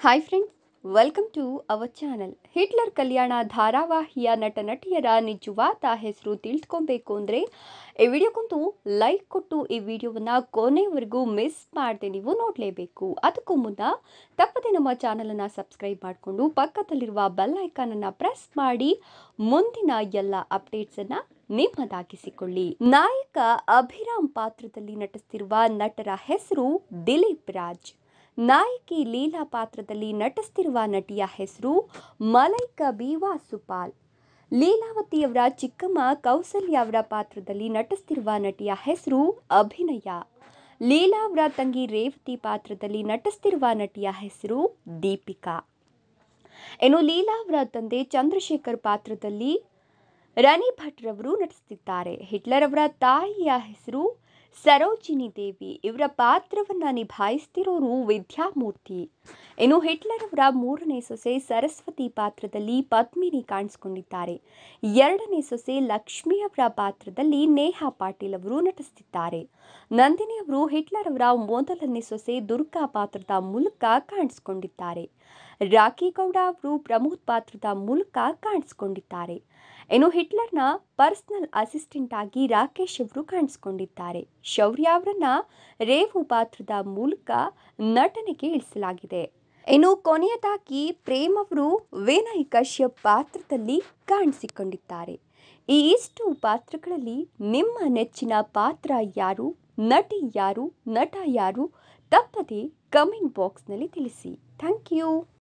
Hi friends, welcome to our channel. Hitler Kalyana ಧಾರಾವಾಹಿಯ ನಟ ನಟಿಯರ ನಿಜವಾದ ಹೆಸರು ತಿಳ್ಕೊಬೇಕು ಅಂದರೆ ಈ ವಿಡಿಯೋಕ್ಕಂತೂ ಲೈಕ್ ಕೊಟ್ಟು ಈ ವಿಡಿಯೋವನ್ನು ಕೊನೆವರೆಗೂ ಮಿಸ್ ಮಾಡದೆ ನೀವು ನೋಡಲೇಬೇಕು. ಅದಕ್ಕೂ ಮುನ್ನ ತಪ್ಪದೆ ನಮ್ಮ ಚಾನಲನ್ನು ಸಬ್ಸ್ಕ್ರೈಬ್ ಮಾಡಿಕೊಂಡು ಪಕ್ಕದಲ್ಲಿರುವ ಬೆಲ್ ಐಕಾನನ್ನು ಪ್ರೆಸ್ ಮಾಡಿ ಮುಂದಿನ ಎಲ್ಲ ಅಪ್ಡೇಟ್ಸನ್ನು ನಿಮ್ಮದಾಗಿಸಿಕೊಳ್ಳಿ. ನಾಯಕ ಅಭಿರಾಮ್ ಪಾತ್ರದಲ್ಲಿ ನಟಿಸ್ತಿರುವ ನಟರ ಹೆಸರು ದಿಲೀಪ್ ರಾಜ್. ನಾಯಕಿ ಲೀಲಾ ಪಾತ್ರದಲ್ಲಿ ನಟಿಸ್ತಿರುವ ನಟಿಯ ಹೆಸರು ಮಲೈಕಾ ಬಿ ವಾಸುಪಾಲ್. ಲೀಲಾವತಿಯವರ ಚಿಕ್ಕಮ್ಮ ಕೌಸಲ್ಯ ಅವರ ಪಾತ್ರದಲ್ಲಿ ನಟಿಸ್ತಿರುವ ನಟಿಯ ಹೆಸರು ಅಭಿನಯ. ಲೀಲಾ ಅವರ ತಂಗಿ ರೇವತಿ ಪಾತ್ರದಲ್ಲಿ ನಟಿಸ್ತಿರುವ ನಟಿಯ ಹೆಸರು ದೀಪಿಕಾ. ಇನ್ನು ಲೀಲಾ ಅವರ ತಂದೆ ಚಂದ್ರಶೇಖರ್ ಪಾತ್ರದಲ್ಲಿ ರಾಣಿ ಭಟ್ ರವರು ನಟಿಸುತ್ತಿದ್ದಾರೆ. ಹಿಟ್ಲರ್ ಅವರ ತಾಯಿಯ ಹೆಸರು ಸರೋಜಿನಿ ದೇವಿ. ಇವರ ಪಾತ್ರವನ್ನು ನಿಭಾಯಿಸ್ತಿರೋರು ವಿದ್ಯಾಮೂರ್ತಿ. ಇನ್ನು ಹಿಟ್ಲರ್ ಅವರ ಮೂರನೇ ಸೊಸೆ ಸರಸ್ವತಿ ಪಾತ್ರದಲ್ಲಿ ಪದ್ಮಿನಿ ಕಾಣಿಸಿಕೊಂಡಿದ್ದಾರೆ. ಎರಡನೇ ಸೊಸೆ ಲಕ್ಷ್ಮಿ ಅವರ ಪಾತ್ರದಲ್ಲಿ ನೇಹಾ ಪಾಟೀಲ್ ಅವರು ನಟಿಸುತ್ತಿದ್ದಾರೆ. ನಂದಿನಿ ಅವರು ಹಿಟ್ಲರ್ ಅವರ ಮೊದಲನೇ ಸೊಸೆ ದುರ್ಗಾ ಪಾತ್ರದ ಮೂಲಕ ಕಾಣಿಸಿಕೊಂಡಿದ್ದಾರೆ. ರಾಖಿ ಗೌಡ ಅವರು ಪ್ರಮೋದ್ ಪಾತ್ರದ ಮೂಲಕ ಕಾಣಿಸಿಕೊಂಡಿದ್ದಾರೆ. ಇನ್ನು ಹಿಟ್ಲರ್ನ ಪರ್ಸನಲ್ ಅಸಿಸ್ಟೆಂಟ್ ಆಗಿ ರಾಕೇಶ್ ಅವರು ಕಾಣಿಸಿಕೊಂಡಿದ್ದಾರೆ. ಶೌರ್ಯ ಅವರನ್ನ ರೇವು ಪಾತ್ರದ ಮೂಲಕ ನಟನೆಗೆ ಇಳಿಸಲಾಗಿದೆ. ಇನ್ನು ಕೊನೆಯದಾಗಿ ಪ್ರೇಮ್ ಅವರು ವಿನಯ್ ಕಶ್ಯಪ್ ಪಾತ್ರದಲ್ಲಿ ಕಾಣಿಸಿಕೊಂಡಿದ್ದಾರೆ. ಈ ಇಷ್ಟು ಪಾತ್ರಗಳಲ್ಲಿ ನಿಮ್ಮ ನೆಚ್ಚಿನ ಪಾತ್ರ ಯಾರು, ನಟಿ ಯಾರು, ನಟ ಯಾರು, ತಪ್ಪದೆ ಕಮೆಂಟ್ ಬಾಕ್ಸ್ನಲ್ಲಿ ತಿಳಿಸಿ. Thank you.